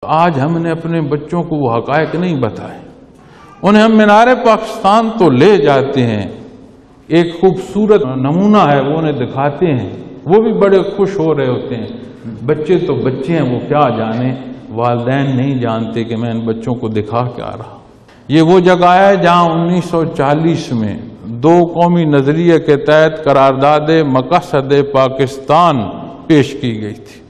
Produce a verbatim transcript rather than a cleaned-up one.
आज हमने अपने बच्चों को वो हकायक नहीं बताए, उन्हें हम मीनारे पाकिस्तान तो ले जाते हैं, एक खूबसूरत नमूना है वो उन्हें दिखाते हैं, वो भी बड़े खुश हो रहे होते हैं। बच्चे तो बच्चे हैं, वो क्या जाने, वालिदैन नहीं जानते कि मैं इन बच्चों को दिखा क्या रहा। ये वो जगह है जहाँ उन्नीस सौ चालीस में दो कौमी नजरिए के तहत करारदाद मक़सद पाकिस्तान पेश की गई थी।